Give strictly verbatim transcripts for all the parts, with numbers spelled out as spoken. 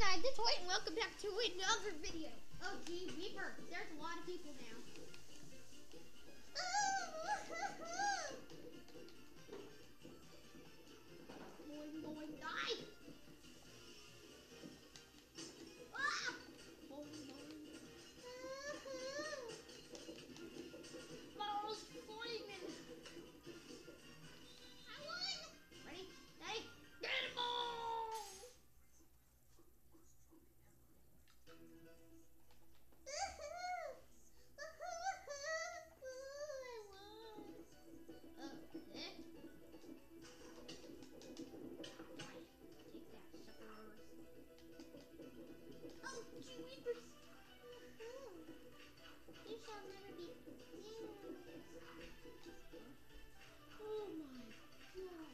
guys, it's Hoyt and welcome back to another video. Oh gee, Reaper, there's a lot of people now. Boing, boing, die! Ah! Boing, boing. Balls flaming! I won! Ready? Ready? Get him all! Okay. Take that, suckers. Oh, gee weepers! You shall never be used. Oh my god.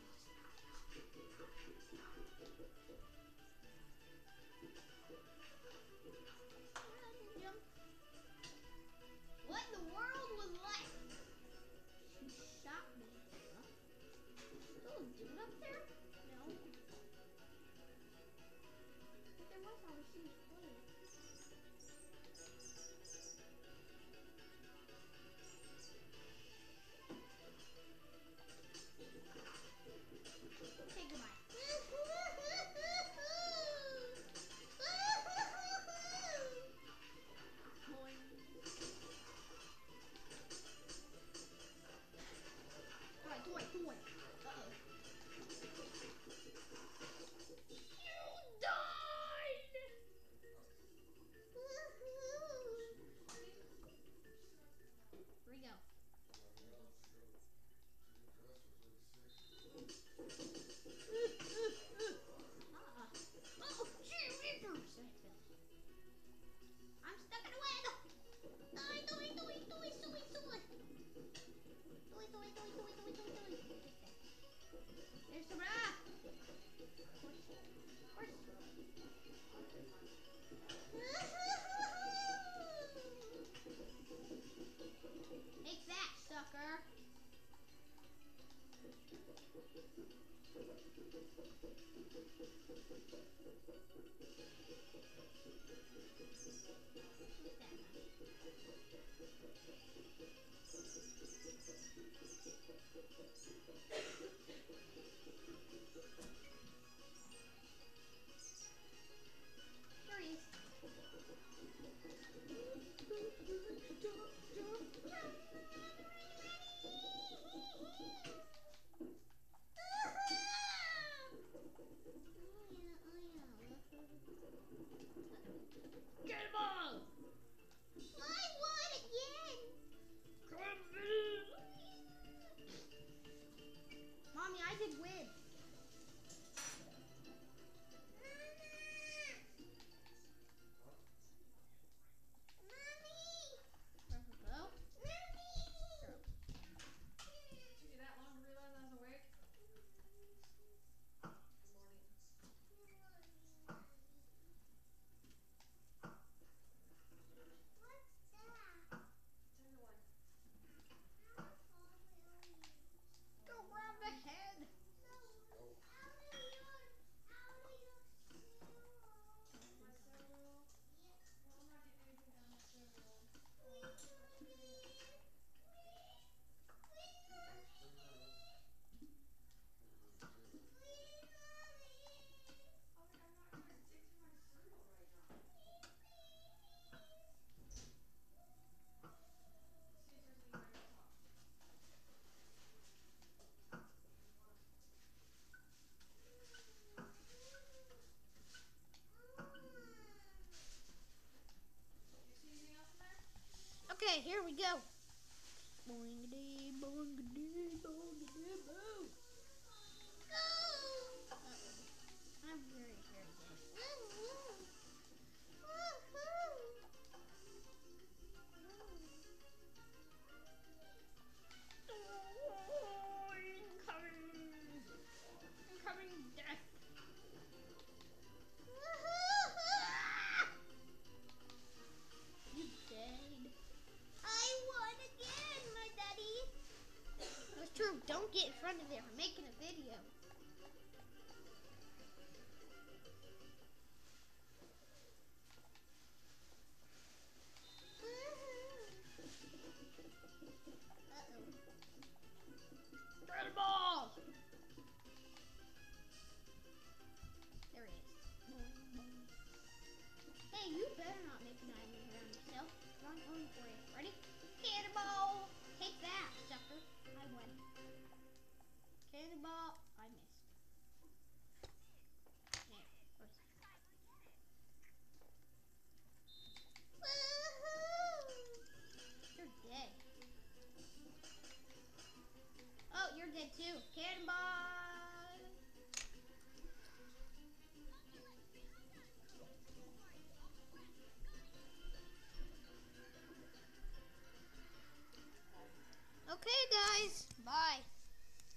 What in the world was that? She shot me. Huh? Still a dude up there? No. But there was how she was playing. Okay, goodbye. Alright, toy, toy. Uh-oh. You died! Here we go. Ah. Oh, gee, Reapers! I'm stuck in a web! Die, die, die, die, die, die, die. Die, die, die, die, die, die, die. There's some, ah! Horse. Horse. Take that, sucker! Here he is. Get him all! I won again! Come in! Mommy, I did win. Go grab the head. Okay, here we go. Boing.